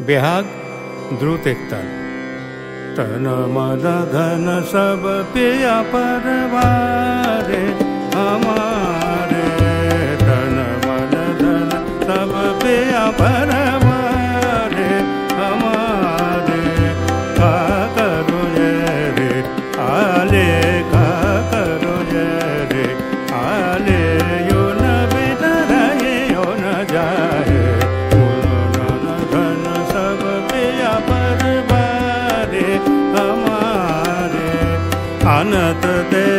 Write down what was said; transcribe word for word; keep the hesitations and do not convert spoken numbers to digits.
बेहाग द्रुत एकताल। तन मन धन सब पिया परवारे हमारे, तन मन धन सब पिया परवारे हमारे। का करो ये रे आले, का करो ये रे आले, यो न बितराए यो न जाए। अनत ते